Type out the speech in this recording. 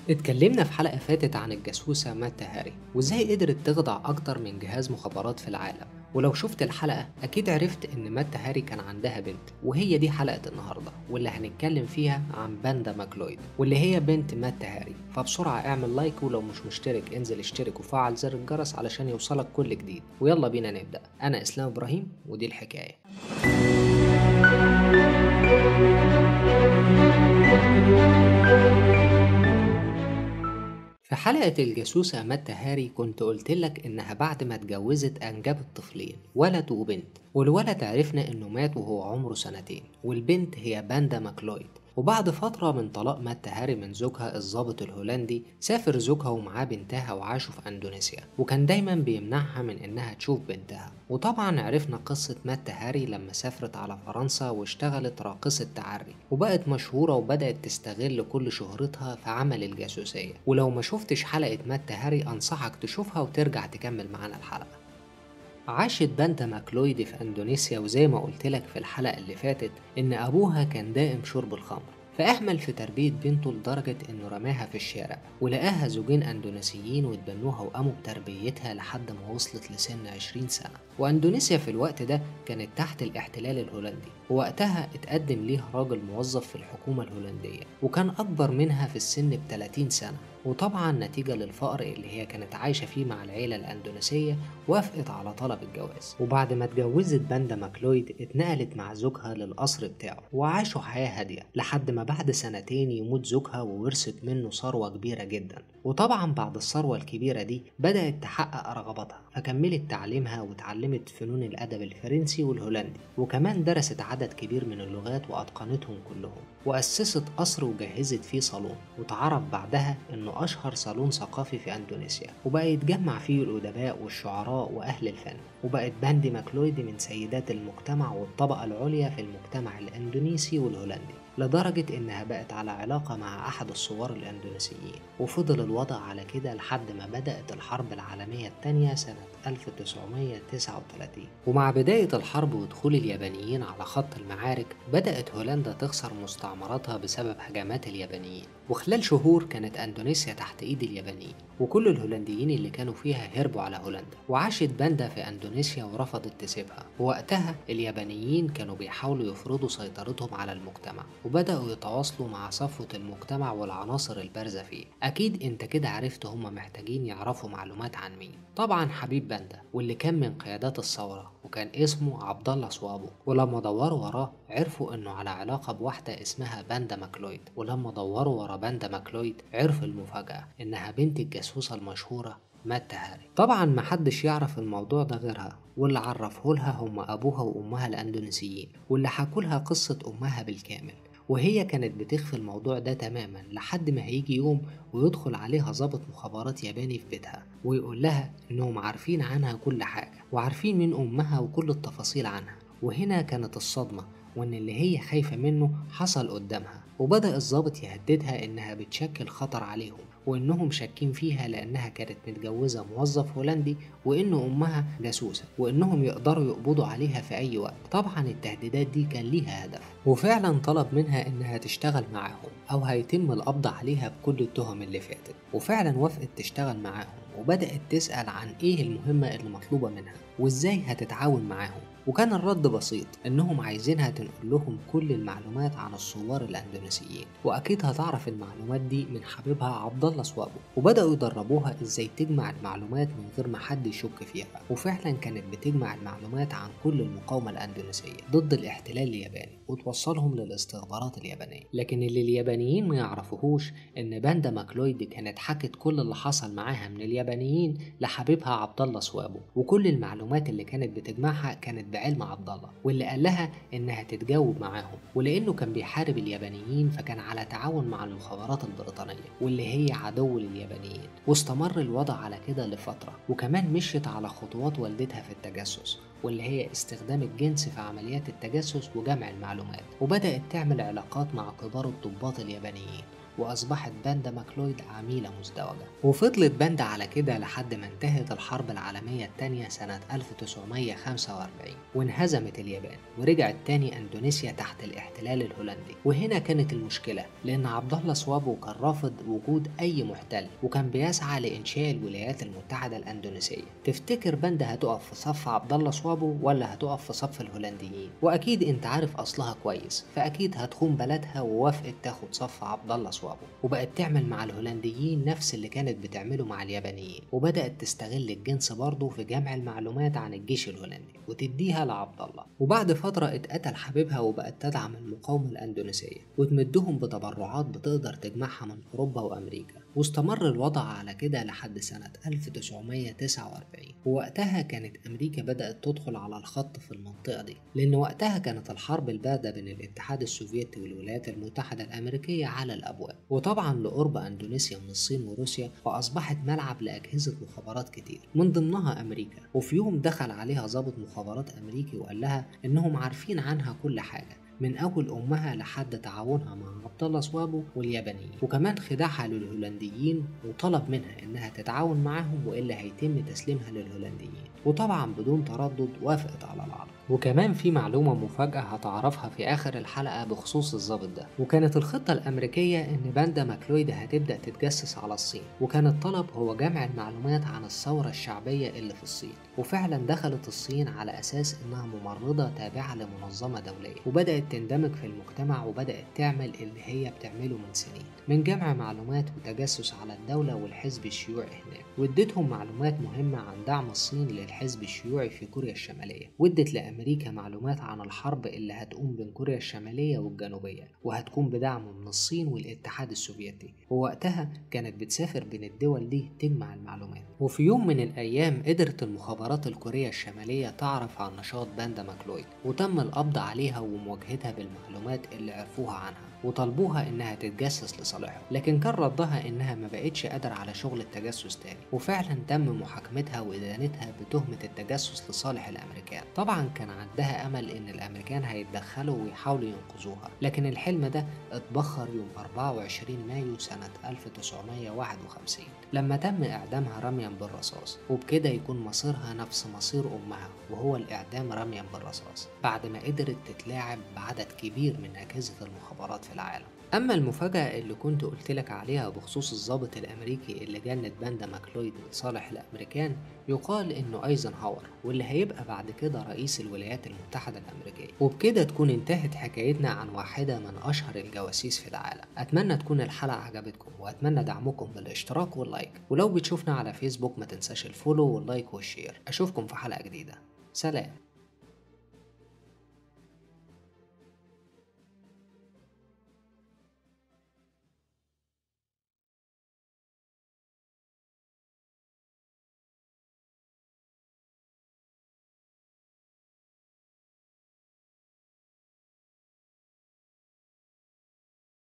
اتكلمنا في حلقة فاتت عن الجاسوسة ماتا هاري وازاي قدرت تخضع أكتر من جهاز مخابرات في العالم. ولو شفت الحلقة أكيد عرفت إن ماتا هاري كان عندها بنت، وهي دي حلقة النهاردة واللي هنتكلم فيها عن باندا ماكلويد واللي هي بنت ماتا هاري. فبسرعة اعمل لايك، ولو مش مشترك انزل اشترك وفعل زر الجرس علشان يوصلك كل جديد. ويلا بينا نبدأ. أنا إسلام إبراهيم ودي الحكاية. في حلقة الجاسوسة ماتا هاري كنت قلتلك إنها بعد ما اتجوزت أنجبت طفلين، ولد وبنت، والولد عرفنا إنه مات وهو عمره سنتين، والبنت هي باندا ماكلويد. وبعد فترة من طلاق ماتا هاري من زوجها الضابط الهولندي، سافر زوجها ومعاه بنتها وعاشوا في أندونيسيا، وكان دايما بيمنعها من إنها تشوف بنتها. وطبعا عرفنا قصة ماتا هاري لما سافرت على فرنسا واشتغلت راقصة تعري، وبقت مشهورة وبدأت تستغل كل شهرتها في عمل الجاسوسية. ولو ما شفتش حلقة ماتا هاري أنصحك تشوفها وترجع تكمل معانا الحلقة. عاشت باندا ماكلويد في أندونيسيا، وزي ما قلتلك في الحلقة اللي فاتت إن أبوها كان دائم شرب الخمر، فأهمل في تربية بنته لدرجة إنه رماها في الشارع، ولقاها زوجين أندونيسيين واتبنوها وقاموا بتربيتها لحد ما وصلت لسن 20 سنة. وأندونيسيا في الوقت ده كانت تحت الاحتلال الهولندي، ووقتها اتقدم ليها راجل موظف في الحكومة الهولندية وكان أكبر منها في السن ب30 سنة. وطبعا نتيجة للفقر اللي هي كانت عايشة فيه مع العيلة الأندونيسية وافقت على طلب الجواز. وبعد ما اتجوزت باندا ماكلويد اتنقلت مع زوجها للقصر بتاعه وعاشوا حياة هادية لحد ما بعد سنتين يموت زوجها وورثت منه ثروة كبيرة جدا. وطبعا بعد الثروة الكبيرة دي بدأت تحقق رغباتها، فكملت تعليمها وتعلمت فنون الأدب الفرنسي والهولندي، وكمان درست عدد كبير من اللغات وأتقنتهم كلهم، وأسست قصر وجهزت فيه صالون وتعرف بعدها إنه أشهر صالون ثقافي في أندونيسيا، وبقى يتجمع فيه الأدباء والشعراء وأهل الفن. وبقت باندي ماكلويد من سيدات المجتمع والطبقة العليا في المجتمع الأندونيسي والهولندي، لدرجة إنها بقت على علاقة مع أحد الثوار الأندونيسيين. وفضل الوضع على كده لحد ما بدأت الحرب العالمية الثانية سنة 1939. ومع بداية الحرب ودخول اليابانيين على خط المعارك بدأت هولندا تخسر مستعمراتها بسبب هجمات اليابانيين، وخلال شهور كانت أندونيسيا تحت إيد اليابانيين، وكل الهولنديين اللي كانوا فيها هربوا على هولندا. وعاشت باندا في أندونيسيا ورفضت تسيبها. ووقتها اليابانيين كانوا بيحاولوا يفرضوا سيطرتهم على المجتمع، وبدأوا يتواصلوا مع صفوة المجتمع والعناصر البارزة فيه. أكيد أنت كده عرفت هما محتاجين يعرفوا معلومات عن مين. طبعا حبيب باندا، واللي كان من قيادات الثورة وكان اسمه عبد الله صوابو. ولما دوروا وراه عرفوا انه على علاقة بواحدة اسمها باندا ماكلويد. ولما دوروا ورا باندا ماكلويد عرفوا المفاجأة انها بنت الجاسوسة المشهورة ماتا هاري. طبعا محدش يعرف الموضوع ده غيرها، واللي عرفه لها هم ابوها وامها الاندونيسيين، واللي حكوا لها قصة امها بالكامل. وهي كانت بتخفي الموضوع ده تماما لحد ما هيجي يوم ويدخل عليها ضابط مخابرات ياباني في بيتها ويقول لها انهم عارفين عنها كل حاجة وعارفين مين امها وكل التفاصيل عنها. وهنا كانت الصدمة، وان اللي هي خايفة منه حصل قدامها. وبدأ الضابط يهددها انها بتشكل خطر عليهم، وانهم شاكين فيها لانها كانت متجوزة موظف هولندي، وان امها جاسوسة، وانهم يقدروا يقبضوا عليها في اي وقت. طبعا التهديدات دي كان ليها هدف، وفعلا طلب منها انها تشتغل معاهم او هيتم القبض عليها بكل التهم اللي فاتت. وفعلا وافقت تشتغل معاهم، وبدأت تسأل عن ايه المهمة اللي مطلوبة منها وازاي هتتعاون معاهم. وكان الرد بسيط، انهم عايزينها تنقل لهم كل المعلومات عن الثوار الاندونيسيين، واكيد هتعرف المعلومات دي من حبيبها عبد الله صوابو. وبداوا يدربوها ازاي تجمع المعلومات من غير ما حد يشك فيها. وفعلا كانت بتجمع المعلومات عن كل المقاومه الاندونيسيه ضد الاحتلال الياباني وتوصلهم للاستخبارات اليابانيه. لكن اللي اليابانيين ما يعرفوهوش ان باندا ماكلويد كانت حكت كل اللي حصل معاها من اليابانيين لحبيبها عبد الله صوابو، وكل المعلومات اللي كانت بتجمعها كانت بعلم عبد الله، واللي قال لها انها تتجاوب معاهم. ولانه كان بيحارب اليابانيين فكان على تعاون مع المخابرات البريطانيه واللي هي عدو لليابانيين. واستمر الوضع على كده لفتره، وكمان مشيت على خطوات والدتها في التجسس، واللي هي استخدام الجنس في عمليات التجسس وجمع المعلومات. وبدأت تعمل علاقات مع كبار الضباط اليابانيين، وأصبحت باندا ماكلويد عميلة مزدوجة. وفضلت باندا على كده لحد ما انتهت الحرب العالمية التانية سنة 1945 وانهزمت اليابان، ورجعت تاني أندونيسيا تحت الاحتلال الهولندي. وهنا كانت المشكلة، لأن عبد الله صوابو كان رافض وجود أي محتل، وكان بيسعى لإنشاء الولايات المتحدة الأندونيسية. تفتكر باندا هتقف في صف عبد الله صوابو ولا هتقف في صف الهولنديين؟ وأكيد أنت عارف أصلها كويس، فأكيد هتخون بلدها ووافقت تاخد صف عبد الله صوابو، وبقت تعمل مع الهولنديين نفس اللي كانت بتعمله مع اليابانيين، وبدأت تستغل الجنس برضه في جمع المعلومات عن الجيش الهولندي وتديها لعبد الله. وبعد فترة اتقتل حبيبها وبقت تدعم المقاومة الأندونيسية وتمدهم بتبرعات بتقدر تجمعها من أوروبا وأمريكا. واستمر الوضع على كده لحد سنة 1949، ووقتها كانت أمريكا بدأت تدخل على الخط في المنطقة دي، لأن وقتها كانت الحرب الباردة بين الاتحاد السوفيتي والولايات المتحدة الأمريكية على الأبواب. وطبعا لقرب أندونيسيا من الصين وروسيا فأصبحت ملعب لأجهزة مخابرات كتير من ضمنها أمريكا. وفي يوم دخل عليها ضابط مخابرات أمريكي وقال لها إنهم عارفين عنها كل حاجة، من أول أمها لحد تعاونها مع عبد الله صوابو واليابانيين، وكمان خداعها للهولنديين وطلب منها إنها تتعاون معاهم وإلا هيتم تسليمها للهولنديين. وطبعا بدون تردد وافقت على العرض. وكمان في معلومة مفاجأة هتعرفها في آخر الحلقة بخصوص الضابط ده. وكانت الخطة الأمريكية إن باندا ماكلويد هتبدأ تتجسس على الصين، وكان الطلب هو جمع المعلومات عن الثورة الشعبية اللي في الصين. وفعلا دخلت الصين على أساس إنها ممرضة تابعة لمنظمة دولية، وبدأت تندمج في المجتمع وبدأت تعمل اللي هي بتعمله من سنين من جمع معلومات وتجسس على الدولة والحزب الشيوعي هناك. وادتهم معلومات مهمة عن دعم الصين للحزب الشيوعي في كوريا الشمالية، وادت لأمريكا معلومات عن الحرب اللي هتقوم بين كوريا الشمالية والجنوبية وهتكون بدعم من الصين والاتحاد السوفيتي. ووقتها كانت بتسافر بين الدول دي تجمع المعلومات. وفي يوم من الأيام قدرت المخابرات الكورية الشمالية تعرف عن نشاط باندا ماكلويد، وتم القبض عليها ومواجهتها بالمعلومات اللي عرفوها عنها، وطلبوها انها تتجسس لصالحهم. لكن كان ردها انها ما بقتش قادرة على شغل التجسس تاني، وفعلا تم محاكمتها وادانتها بتهمة التجسس لصالح الامريكان. طبعا كان عندها امل ان الامريكان هيتدخلوا ويحاولوا ينقذوها، لكن الحلم ده اتبخر يوم 24 مايو سنة 1951 لما تم اعدامها رميا بالرصاص، وبكده يكون مصيرها نفس مصير امها، وهو الاعدام رميا بالرصاص، بعد ما قدرت تتلاعب بعدد كبير من اجهزة المخابرات في العالم. اما المفاجأة اللي كنت قلتلك عليها بخصوص الضابط الامريكي اللي جند باندا ماكلويد لصالح الامريكان، يقال انه ايزنهاور، واللي هيبقى بعد كده رئيس الولايات المتحدة الامريكية. وبكده تكون انتهت حكايتنا عن واحدة من اشهر الجواسيس في العالم. اتمنى تكون الحلقة عجبتكم، واتمنى دعمكم بالاشتراك واللايك، ولو بتشوفنا على فيسبوك ما تنساش الفولو واللايك والشير. اشوفكم في حلقة جديدة. سلام.